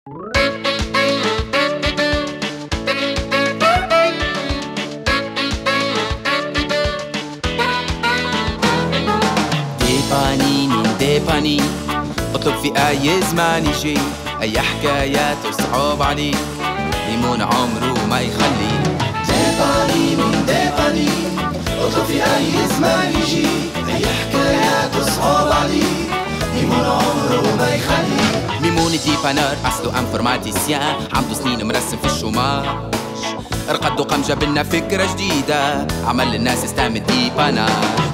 ديباني اطلب في اي زمان يجي، اي حكايات تصعب عليك ليمون عمره ما يخليك. ديباني اطلب في اي زمان يجي، اي حكايات تصعب عليك ليمون عمره ما يخليك. ميمون ديبانر اصله انفورماتيسيان، عنده سنين مرسم في الشوماج، رقد وقام جاب لنا فكرة جديدة، عمل للناس استعمل ديبانر.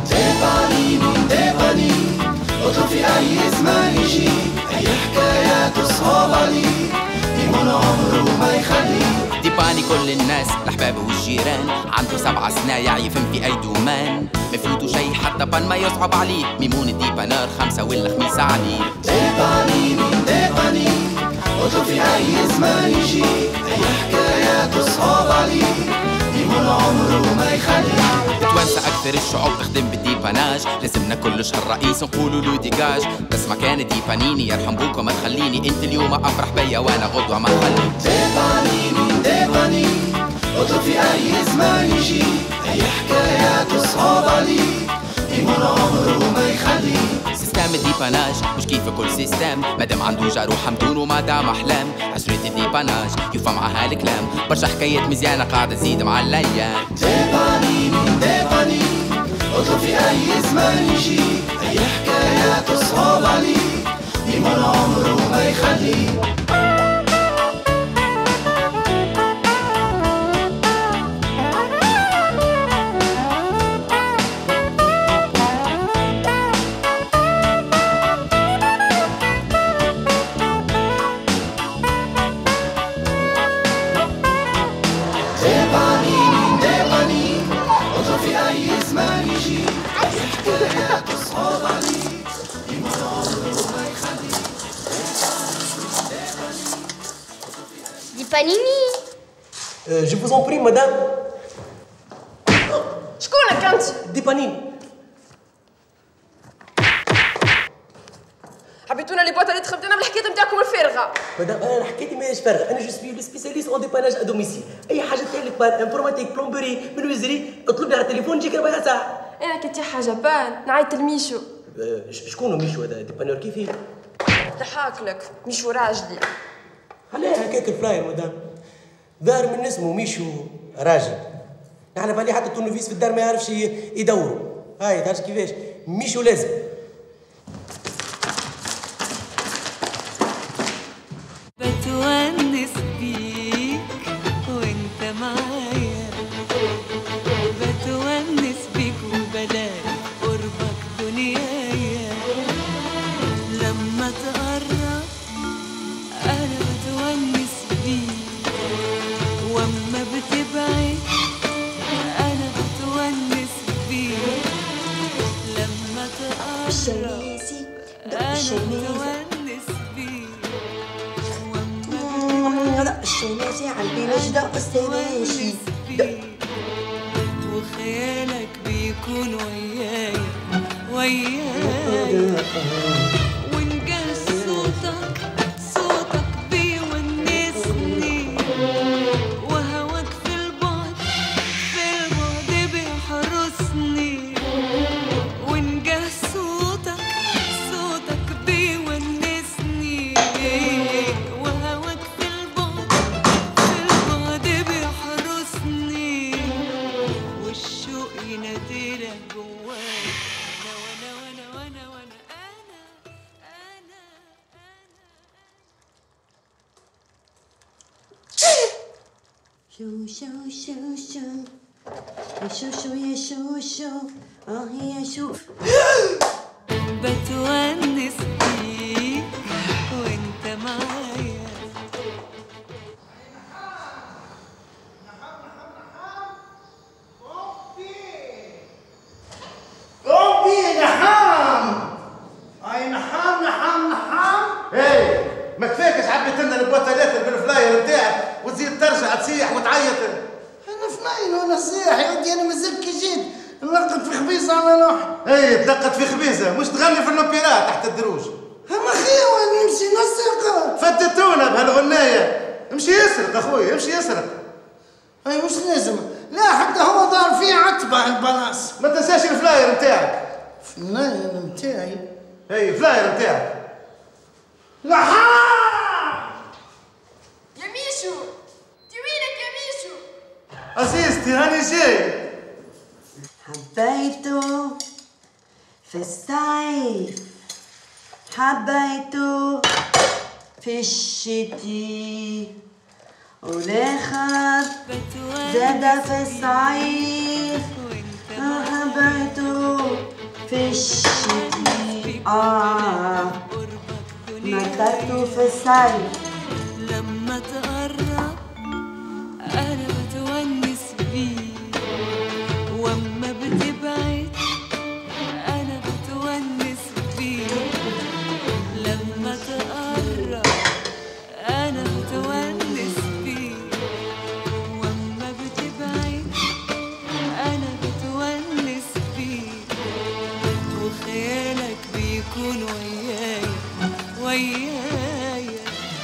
ديباني اطلب في اي زمان يجي، اي حكايات تصعب عليك ليمون عمره ما يخليك. ديباني كل الناس الاحباب والجيران، عنده 7 صنايع يفهم في اي دومان، ما يفوتوا شي حتى بان ما يصعب عليه. ميمون الديبانر 5 ولا 5 عليه. ديباني اطلب في اي زمان يجي، اي حكايات تصعب عليك ليمون عمره ما يخليك. توانسة أكثر الشعوب تخدم بالديباناج، لازمنا كل شهر رئيس نقولوا له ديجاج، بس ما كان ديبانيني يرحم بوك وما تخليني انت اليوم افرح بيا وانا غدوة ما خليك. ديباني اطلب في اي زمان يجي، اي حكايات تصعب عليك ليمون عمره ما يخليك. سيستم الديباناج مش كيف كل سيستم، مادام عنده جار وحمدون ومادام احلام، عشرة الديباناج يوفى معها الكلام، برشا حكايات مزيانة قاعدة تزيد مع الايام. ديباني اطلب في اي زمان يجي، اي حكايات تصعب عليك ليمون عمره ما يخليك. ديباني اطلب في اي زمان يجي، اي حكايات تصعب عليك ليمون عمره ما يخليك. ديبانيني جو فوز اون بري مدام. شكونك انت؟ ديبانيني. حبيتونا لي بواط اللي دخلت انا بالحكايه نتاعكم الفارغه. مدام انا حكيتي ماهيش فارغه، انا جو سبي لو سبيسياليست اون ديباناج ا دوميسيل، اي حاجه تالك بان انفورماتيك بلومبري منوزري اطلب لي على التليفون نجيك ربع ساعه. انا كنت حاجه بان نعيط لميشو. شكون ميشو هذا ديبانور كيفي؟ ضحك لك ميشو راجلي. خليها هكاك الفلاير مدام، ظاهر من اسمه ميشو راجل، نحن بالي حتى التونوفيس في الدار ما يعرفش يدوروا. هاي تعرف كيفاش ميشو لازم. بتونس بيك وانت معايا، بتونس بيك وبلاقي قربك دنيايا، لما تقرب انا بتونس بيك، واما بتبعد انا بتونس بيك، لما تقرب انا بتونس بيك. لا الشماسي عندي نجدة السماشي، وخيالك بيكون ويايا ونجهز صوتك بيونسني، وهواك في البعد بيحرسني، ونجهز صوتك بيونسني، وهواك في البعد بيحرسني، والشوق يناديلك جواي، وانا شو شو شو شو يا شو شو يا شو شو يا شو. بتونس بيك وانت معايا. قومي نحام. اي نحام. اي ما كفاكش عبيت لنا البوتالات بالفلاير نتاعك وتزيد ترجع تصيح وتعيط. انا فناين وانا صياح يا ودي، انا مازال كي جيت نلقط في خبيزه على روحي. اي تلقط في خبيزه مش تغني في الاوبرا تحت الدروج. اما خيوه نمشي نسق. فتتونا بهالغنية يسرق اخويا يمشي يسرق. اي مش لازم، لا حتى هو ضار فيه عتبه البلاص. ما تنساش الفلاير نتاعك. الفلاير نتاعي؟ اي الفلاير نتاعك. لحام يا ميشو انت وينك يا ميشو؟ عزيزتي هاني جاي. حبيته في الصيف، حبيته في الشتي، والاخر زاد في الصيف، حبيته في الشتي، نطرته في الصيف. لما تقرب انا بتونس بيك، واما بتبعد انا بتونس بيك. لما تقرب انا بتونس بيك، واما بتبعد انا بتونس بيك. وخيالك بيكون ويايا ويايا.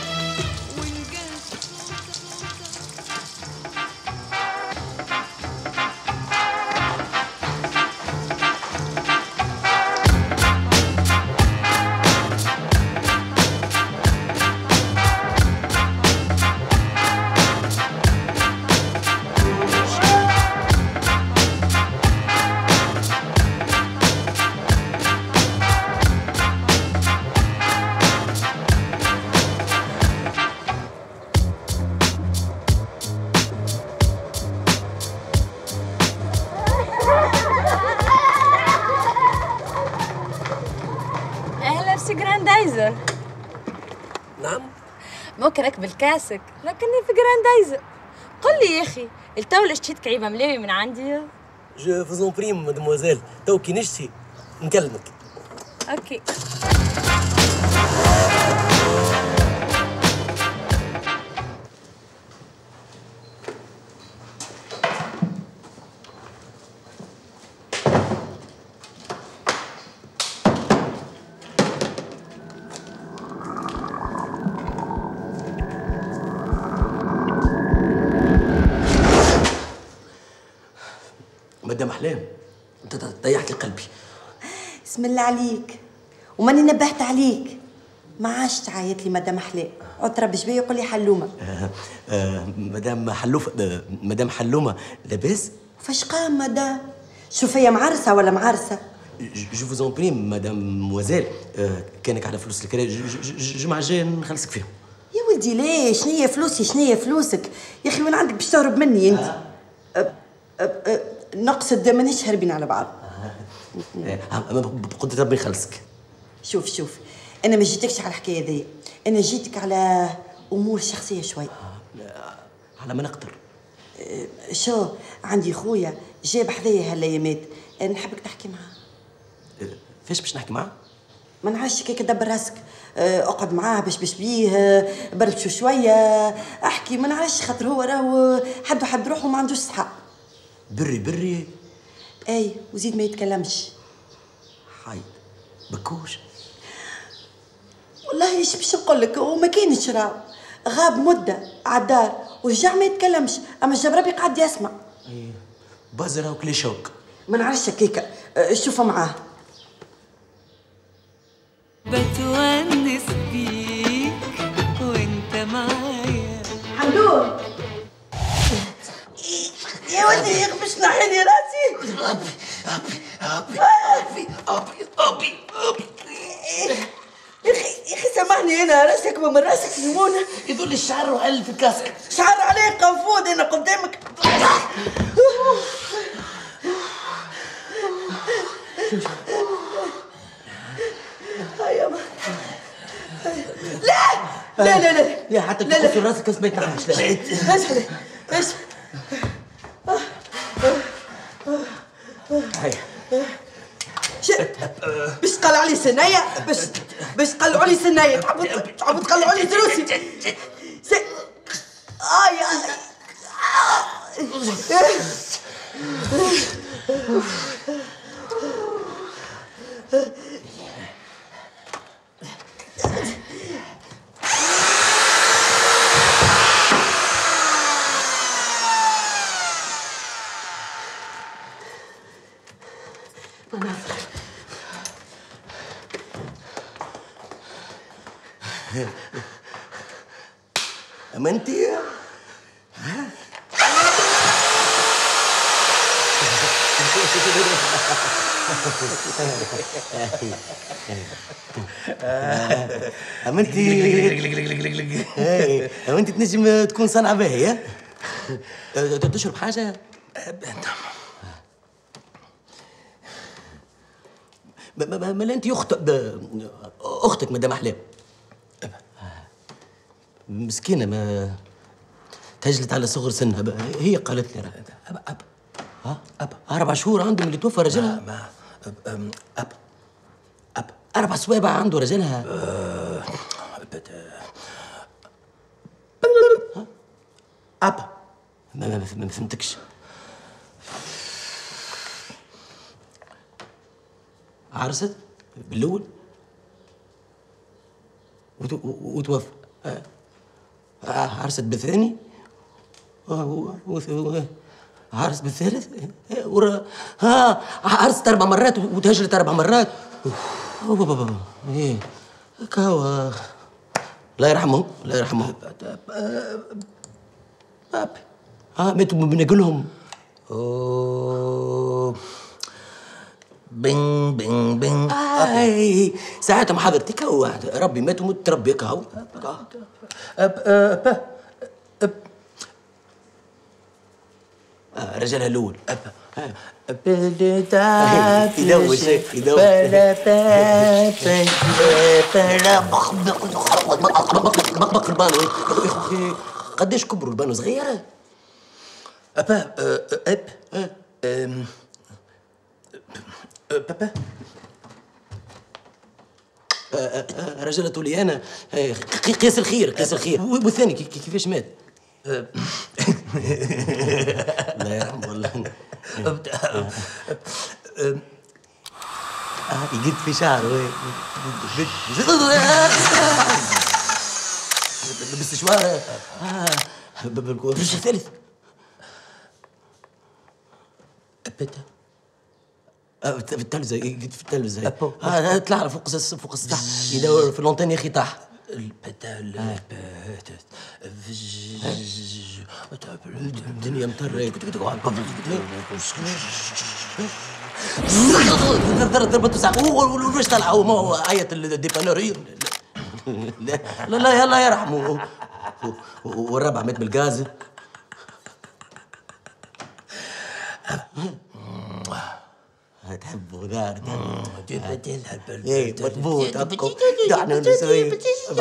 جراندايزر. نعم؟ ممكن اكبل كاسك لكني في جراندايزر. قل لي يا اخي التو اشتيت كعيبه ملاوي من عندي؟ جو فوزون بريم مادموزيل، تو كي نشتي نكلمك. اوكي. مدام احلام انت ضيعت لي قلبي. اسم الله عليك، وماني نبهت عليك. ما عادش تعيط لي مدام احلام، عود ربي شبيه يقول لي حلومه. مدام حلوفه، مدام حلومه لاباس؟ فاش قام مدام؟ شوف هي معرسه ولا معرسه؟ جو فوز اون بريم مدام موازيل، كانك على فلوس الكرا الجمعه الجايه نخلصك فيهم. يا ولدي ليش؟ شنيا فلوسي شنيا فلوسك؟ يا اخي وين عندك باش تهرب مني انت؟ نقصد مانيش هاربين على بعض. قلت ربي يخلصك. شوف انا ما جيتكش على الحكايه ذي، انا جيتك على امور شخصيه شوي. على ما نقدر. شو عندي خويا جاب حذايا هالايامات، نحبك تحكي معاه. فاش باش نحكي معاه؟ ما نعرفش كيك تدبر راسك، اقعد معاه باش بيه برشو شويه، احكي ما نعرفش خاطر هو راهو حد روحه ما عندوش صحاب. بري اي وزيد ما يتكلمش. حايد بكوش والله ايش باش نقول لك، وما كاينش راه غاب مده عالدار ورجع ما يتكلمش، اما الجبربي قاعد يسمع. اي بازر وكلي شوك. ما نعرفش كيكا، شوفوا معاه. بتونس بيك وانت معايا. حمدون يا ولدي يخبش نحيلي راسي. أبي يا اخي سامحني، انا راسي اكبر من راسك ليمونه. يدل الشعر وعل في الكاسك. شعر عليه قنفود انا قدامك. لا حتى تقص راسك ما يتنحش. لا ايش باش تقلعوا لي سنايا، باش تقلعوا لي سنايا، تعبوا تقلعوا لي دروسي. اما انت اما انت تنجم تكون صنعة باهية. تشرب حاجة؟ ما انت اختك مدام احلام مسكينة ما تهجلت على صغر سنها. هي قالت لي ها 4 شهور عندهم اللي توفى رجلها. أب 4 سوابع عنده رجلها. ما فهمتكش. عرست بالأول وتوفى. عرست بالثاني عرست بالثالث عرست 4 مرات وتهجلت 4 مرات. ايه كاو الله يرحمهم الله يرحمهم. ماتوا بناكلهم. بين بين بين. ساعتها حضرتك هو ربي مات ومت ربي كاو. رجالها الاول يدوش يدوش بق البانو. قداش كبروا البانو؟ صغيرة؟ رجلة طوليانة. قيس الخير قيس الخير. والثاني كيفاش مات؟ الله يرحمه والله. يقد في شعره. باستشوار. الرجل الثالث في التلفزة. في التلفزة طلع فوق السطح يدور في لونتين يا اخي طاح. الدنيا مطرة. ضربته ساعة واش طلع هو؟ ما هو عيط الديبانور. لا لا الله يرحمه. والرابع مات بالغاز. تحب غدار مضبوط. دعنا نسوي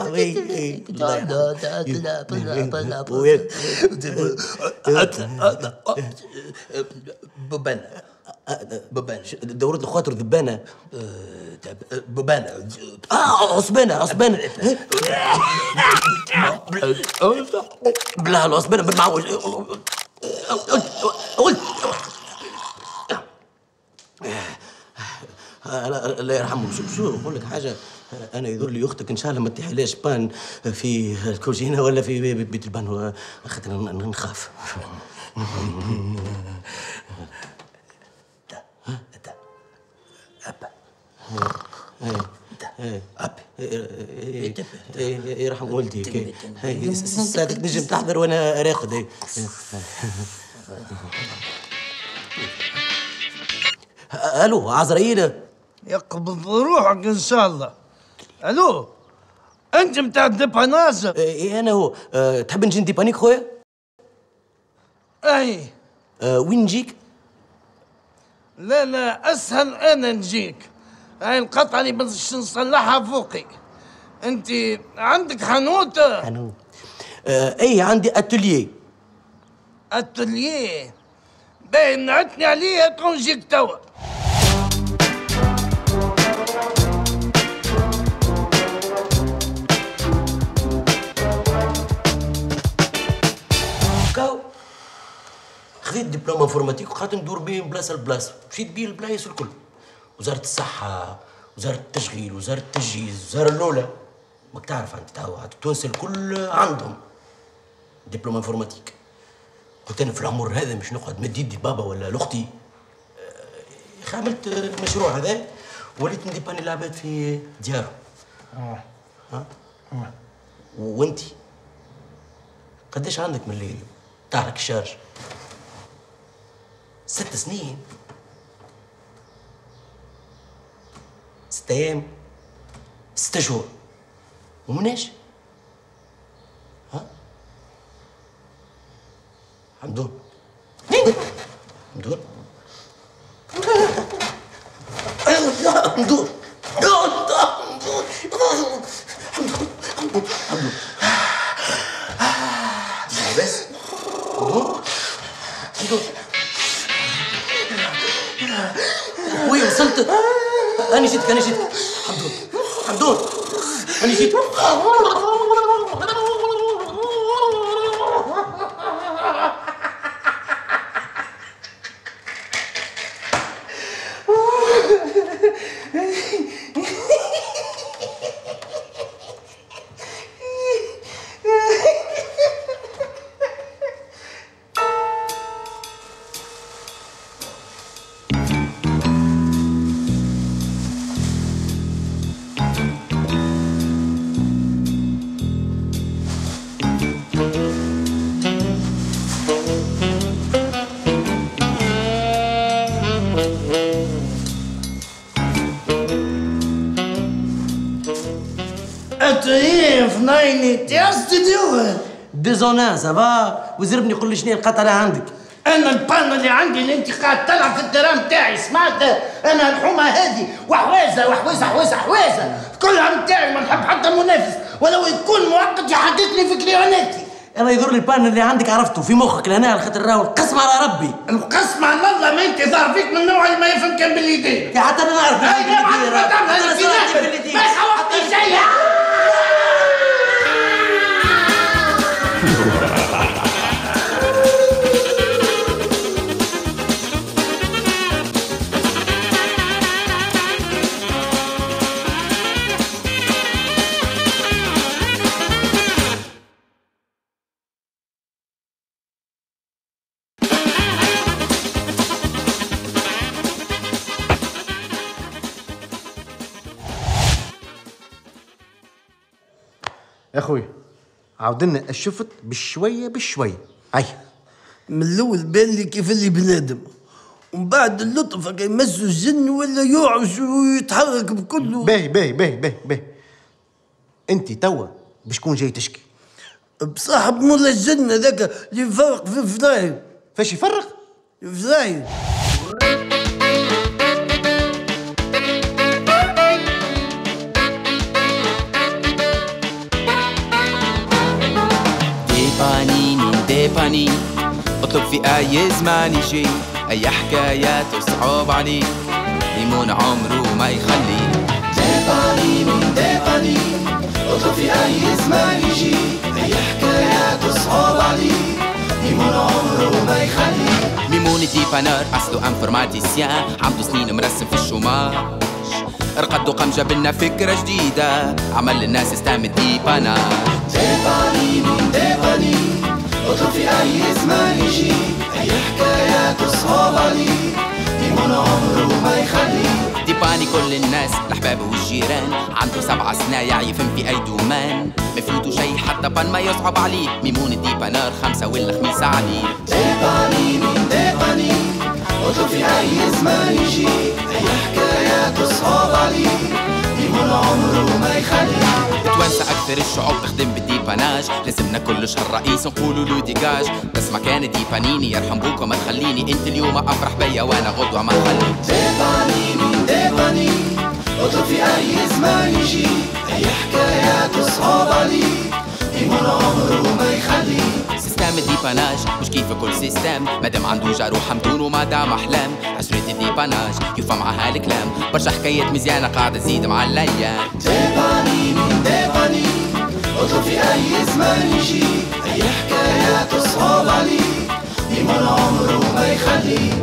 بوبان بوبان دورة الخاطر ذبانة. بوبان عصبانة عصبانة. بلا العصبانة بالمعوج. الله يرحمه. شو نقول لك حاجه، انا يظهر لي اختك ان شاء الله ما تحلاش بان في الكوجينه ولا في بيت البان، خاطر نخاف. يرحم والديك. ساعتك نجم تحضر وانا راقد. الو عزرائيل. يقبض روحك ان شاء الله. الو انت متاع الديباناج؟ ايه انا هو. تحب نجي نديبانيك خويا؟ اي. وين نجيك؟ لا لا اسهل انا نجيك. هاي القطعه اللي باش نصلحها فوقي. انت عندك حانوت؟ حانوت اي عندي اتوليي. اتوليي باين نعتني عليه تو نجيك توا. خذيت دبلوم انفورماتيك وقعدت ندور بيه من بلاصه لبلاصه، مشيت بيه البلايص الكل. وزاره الصحه، وزاره التشغيل، وزاره التجهيز، الوزاره الاولى. ماك تعرف انت التوانسه الكل عندهم دبلوم انفورماتيك. قلت انا في العمر هذا مش نقعد مد يدي بابا ولا لاختي. عملت المشروع هذا وليت نديباني العباد في ديارهم. وانتي قديش عندك من الليل؟ تعرك الشارج 6 سنين 6 أيام 6 شهور ومناش ها حمدون حمدون حمدون بس وين وصلت؟ أنا جيتك حمدون أنا جيتك ديزونا سافا وزربني قول لي شنو القطره عندك؟ انا البان اللي عندي اللي انت قاعد تلعب في الدرام تاعي سمعت؟ انا الحومه هذه وحويزه كلها نتاعي، ما نحب حتى منافس ولو يكون مؤقت يحدثني في كليوناتي. انا يضر لي البان اللي عندك عرفته في مخك لهنا على خاطر راهو القسم على ربي. القسم على الله، ما انت ظهر فيك من النوع اللي ما يفهم كان باللي يدير. يا حتى انا نعرف باللي يدير ما يخوفني شيء. يا اخوي عاودنا الشفت بشويه هاي من الاول بان لي كيف اللي بنادم، ومن بعد اللطف يمسوا الجن ولا يعش ويتحرك بكله. باهي انت توا بشكون جاي تشكي؟ بصاحب مولا الجن هذاك اللي يفرق في فلاير. فاش يفرق؟ فلاير. ديباني اطلب في اي زمان يجي، اي حكايات تصعب عليك ليمون عمره ما يخلي. ديباني اطلب في اي زمان يجي، اي حكايات تصعب عليك ليمون عمره ما يخلي. ليمون ديبانر اصله انفورماتيسيان، عنده سنين مرسم في الشوماج، رقد وقام جاب لنا فكرة جديدة، عمل للناس استعمل ديبانر. ديباني اطلب في اي زمان يجي، اي حكايات تصعب عليك ليمون عمره ما يخلي. ديباني كل الناس الاحباب والجيران، عنده 7 صنايع يفهم في اي دومان، ما يفوتوا شي حتى بان ما يصعب عليه. ميمون الديبانر 5 ولا 5 عليه. ديباني اطلب في اي زمان يجي، اي حكايات تصعب عليك ليمون عمره ما يخلي. توانسة أكثر الشعوب تخدم بالديباناج، لازمنا كل شهر رئيس نقولوا له ديجاج. بس ما كان ديبانيني يرحم بوك وما تخليني انت اليوم افرح بيا وانا غدوة ما نخلي. ديباني اطلب في اي زمان يجي، اي حكايات تصعب عليك ليمون عمره ما يخلي. سيستم الديباناج مش كيف كل سيستم، مادام عنده جار وحمدون ومادام احلام. عشرة الديباناج يوفى معها الكلام، برشا حكايات مزيانة قاعدة تزيد مع الايام. ديباني اطلب في اي زمان يجي، اي حكايات تصعب عليك ليمون عمره ما يخلي.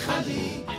يخليك